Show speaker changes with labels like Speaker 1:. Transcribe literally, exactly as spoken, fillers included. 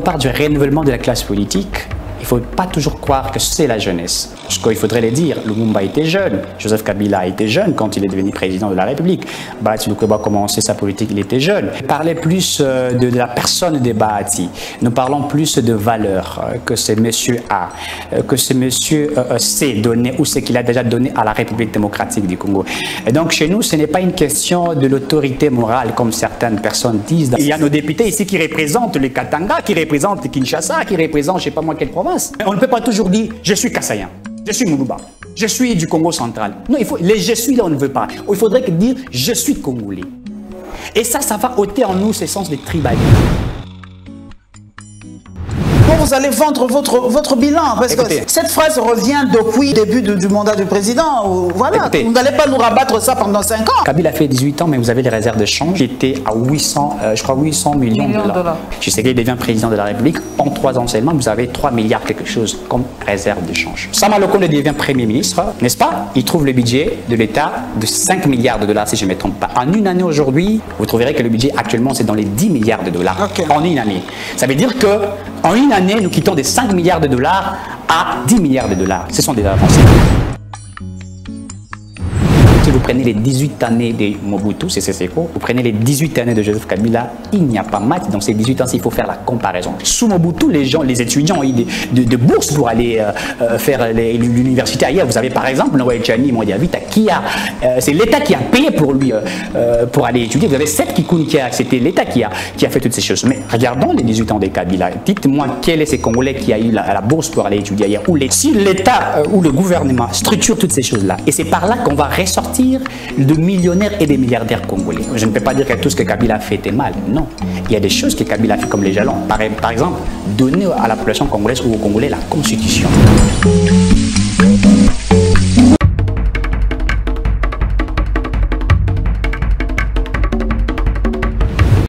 Speaker 1: parle du renouvellement de la classe politique, il ne faut pas toujours croire que c'est la jeunesse. Parce qu'il faudrait le dire, Lumumba était jeune, Joseph Kabila était jeune quand il est devenu président de la République. Bahati Lukwebo a commencé sa politique, il était jeune. Parler plus de, de la personne de Bahati. Nous parlons plus de valeurs que ce monsieur a, que ce monsieur sait donner ou ce qu'il a déjà donné à la République démocratique du Congo. Et donc chez nous, ce n'est pas une question de l'autorité morale comme certaines personnes disent. Il y a nos députés ici qui représentent le Katanga, qui représentent Kinshasa, qui représentent je ne sais pas moi quelle province. On ne peut pas toujours dire je suis Kassaïen. Je suis Moulouba, je suis du Congo central. Non, il faut, les je suis là, on ne veut pas. Il faudrait dire je suis Congolais. Et ça, ça va ôter en nous ce sens de tribalisme.
Speaker 2: Vous allez vendre votre, votre bilan, parce Écoutez, que cette phrase revient depuis le début du, du mandat du président. Voilà, Écoutez, vous n'allez pas nous rabattre ça pendant cinq ans.
Speaker 1: Kabila a fait dix-huit ans, mais vous avez les réserves de change qui étaient à huit cents, euh, je crois huit cents millions, millions de dollars. Je sais qu'il devient président de la République. En trois ans seulement, vous avez trois milliards quelque chose comme réserve de change. Sama Lokonde devient Premier ministre, n'est-ce pas? Il trouve le budget de l'État de cinq milliards de dollars, si je ne me trompe pas. En une année aujourd'hui, vous trouverez que le budget actuellement, c'est dans les dix milliards de dollars. Okay. En une année. Ça veut dire que en une année, nous quittons des cinq milliards de dollars à dix milliards de dollars. Ce sont des avancées. Si vous prenez les dix-huit années de Mobutu, c'est Seseko, vous prenez les dix-huit années de Joseph Kabila, il n'y a pas match. Dans ces dix-huit ans, il faut faire la comparaison. Sous Mobutu, les gens, les étudiants ont eu de, de, de bourses pour aller euh, faire l'université ailleurs. Vous avez par exemple Noël Chani Mondiavita, qui a, euh, c'est l'État qui a payé pour lui euh, pour aller étudier. Vous avez Seth Kikouni, qui a, c'était l'État qui a, qui a fait toutes ces choses. Mais regardons les dix-huit ans de Kabila. Dites-moi quel est ce Congolais qui a eu la, la bourse pour aller étudier ailleurs. Ou les, si l'État euh, ou le gouvernement structure toutes ces choses-là, et c'est par là qu'on va ressortir de millionnaires et des milliardaires congolais. Je ne peux pas dire que tout ce que Kabila a fait était mal. Non. Il y a des choses que Kabila a fait comme les jalons. Par, par exemple, donner à la population congolaise ou aux Congolais la Constitution.